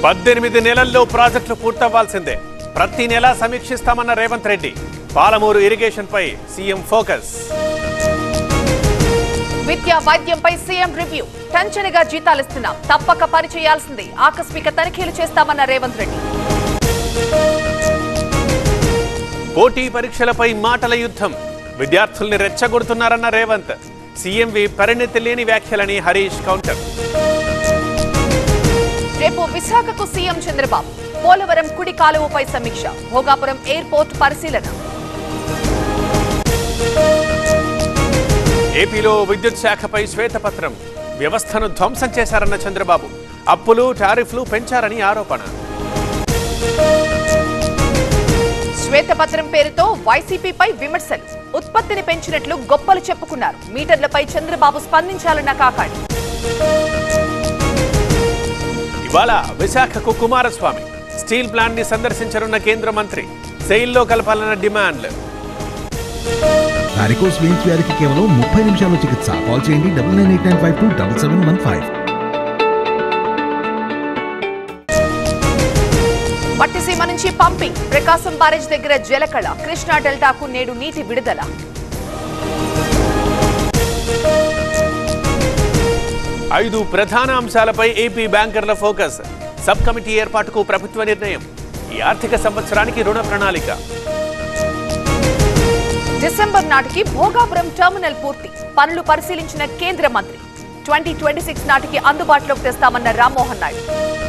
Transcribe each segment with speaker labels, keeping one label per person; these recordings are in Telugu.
Speaker 1: 18 నెలల్లో ప్రాజెక్టులు పూర్తవ్వాల్సిందే. ప్రతి నెల సమీక్షిస్తామన్న రేవంత్ రెడ్డి. పాలమూరు ఇరిగేషన్ పై సీఎం ఫోకస్.
Speaker 2: విద్యా వైద్యంపై సీఎం రివ్యూ. టంచనగా జీతాలిస్తున్నాం, తప్పక పనిచేయాల్సిందే. ఆకస్మిక తనిఖీలు చేస్తామన్న రేవంత్ రెడ్డి.
Speaker 1: పోటీ పరీక్షలపై మాటల యుద్ధం. విద్యార్థుల్ని రెచ్చగొడుతున్నారన్న రేవంత్. సీఎంవి పరిణతి లేని వ్యాఖ్యలని హరీష్ కౌంటర్.
Speaker 2: రేపు విశాఖకు సీఎం చంద్రబాబు. పోలవరం కుడి కాలువపై సమీక్ష. భోగాపురం ఎయిర్పోర్ట్ పరిశీలన.
Speaker 1: ఏపీలో విద్యుత్ శాఖపై శ్వేతపత్రం. వ్యవస్థను ధ్వంసం చేశారన్న చంద్రబాబు. అప్పులు టారిఫ్లు పెంచారని ఆరోపణ.
Speaker 2: శ్వేతపత్రం పేరుతో వైసీపీపై విమర్శలు. ఉత్పత్తిని పెంచినట్లు గొప్పలు చెప్పుకున్నారు. మీటర్లపై చంద్రబాబు స్పందించాలన్న కాకాణి.
Speaker 1: ఇవాళ విశాఖకు కుమారస్వామి. స్టీల్ ప్లాంట్ ని సందర్శించనున్న కేంద్ర మంత్రి. సెయిల్లో కలపాలన్న డిమాండ్లు.
Speaker 3: వారికోస్ వెయిన్స్ వ్యాధికి కేవలం 30 నిమిషాల్లో చికిత్స. కాల్ చేయండి 9985277715.
Speaker 2: పట్టిసీమ నుంచి పంపింగ్. ప్రకాశం బ్యారేజ్ దగ్గర జలకళ. కృష్ణా డెల్టాకు నేడు నీటి విడుదల.
Speaker 1: ఐదు ప్రధాన అంశాలపై ఏపీ బ్యాంకర్ల ఫోకస్. సబ్ కమిటీ ఏర్పాటుకు ప్రభుత్వ నిర్ణయం. ఈ ఆర్థిక సంవత్సరానికి రుణ ప్రణాళిక.
Speaker 2: డిసెంబర్ నాటికి భోగాపురం టెర్మినల్ పూర్తి. పనులు పరిశీలించిన కేంద్ర మంత్రి. 2026 నాటికి అందుబాటులోకి తెస్తామన్న రామ్మోహన్ నాయుడు.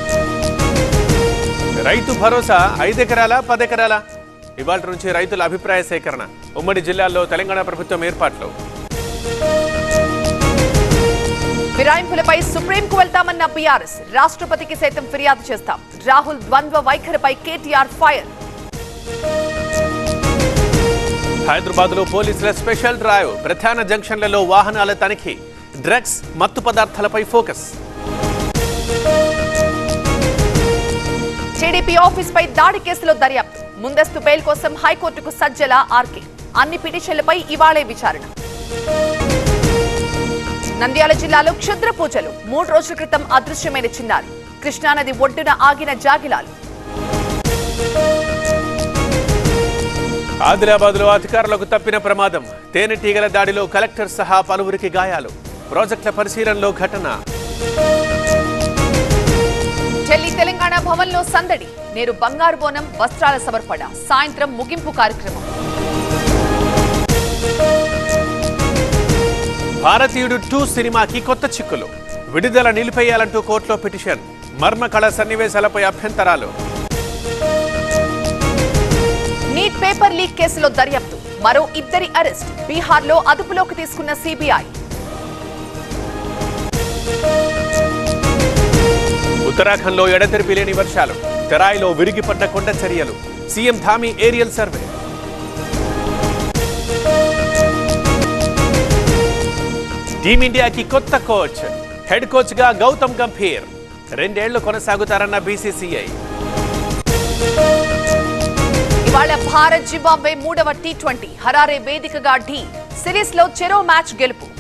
Speaker 1: రైతు భరోసా 5 ఎకరాల 10 ఎకరాల. ఇవాళ నుంచి రైతుల అభిప్రాయ సేకరణ. ఉమ్మడి జిల్లాల్లో తెలంగాణ ప్రభుత్వం ఏర్పాట్లు.
Speaker 2: ఫిరాయింపులపై సుప్రీంకు వెళ్తామన్న బీఆర్ఎస్. రాష్ట్రపతికి సైతం ఫిర్యాదు చేస్తాం. రాహుల్ ద్వంద్వ వైఖరిపై కేటీఆర్ ఫైర్.
Speaker 1: హైదరాబాద్ లో పోలీసుల స్పెషల్ డ్రైవ్. ప్రధాన జంక్షన్లలో వాహనాల తనిఖీ. డ్రగ్స్ మత్తు పదార్థాలపై ఫోకస్.
Speaker 2: టీడీపీ ఆఫీస్ పై దాడి కేసులో దర్యాప్తు. ముందస్తు బెయిల్ కోసం హైకోర్టుకు సజ్జల ఆర్కే. అన్ని పిటిషన్లపై ఇవాళే విచారణ. నంద్యాల జిల్లాలో క్షుద్ర పూజలు. 3 రోజుల క్రితం అదృశ్యమైన చిన్నారి. కృష్ణానది ఒడ్డున ఆగిన జాగిలాలు.
Speaker 1: ఆదిలాబాద్ లో అధికారులకు తప్పిన ప్రమాదం. తేనెటీగల దాడిలో కలెక్టర్ సహా పలువురికి గాయాలు. ప్రాజెక్టుల పరిశీలనలో ఘటన.
Speaker 2: ఢిల్లీ తెలంగాణ భవన్లో సందడి. నేడు బంగారు బోనం, వస్త్రాల సమర్పణ. సాయంత్రం ముగింపు కార్యక్రమం.
Speaker 1: భారతీయుడు 2 సినిమాకి కొత్త చిక్కులు. విడుదల నిలిపేయాలంటూ కోర్టులో పిటిషన్. మర్మకళ సన్నివేశాలపై అభ్యంతరాలు.
Speaker 2: నీట్ పేపర్ లీక్ కేసులో దర్యాప్తు. మరో 2 అరెస్ట్. బీహార్లో అదుపులోకి తీసుకున్న సిబిఐ.
Speaker 1: ఉత్తరాఖండ్లో ఎడతెరిపి లేని వర్షాలు. తెరాయిలో విరిగిపడ్డ కొండ చర్యలు. CM Dhami aerial survey. టీమిండియాకి కొత్త కోచ్. హెడ్ కోచ్ గా గౌతమ్ గంభీర్. 2 ఏళ్లు కొనసాగుతారన్న బీసీసీఐ.
Speaker 2: ఇవాళ భారత్ జింబాబ్వే 3వ T20. హరారే వేదికగా ఢీ. సిరీస్ లో చెరో మ్యాచ్ గెలుపు.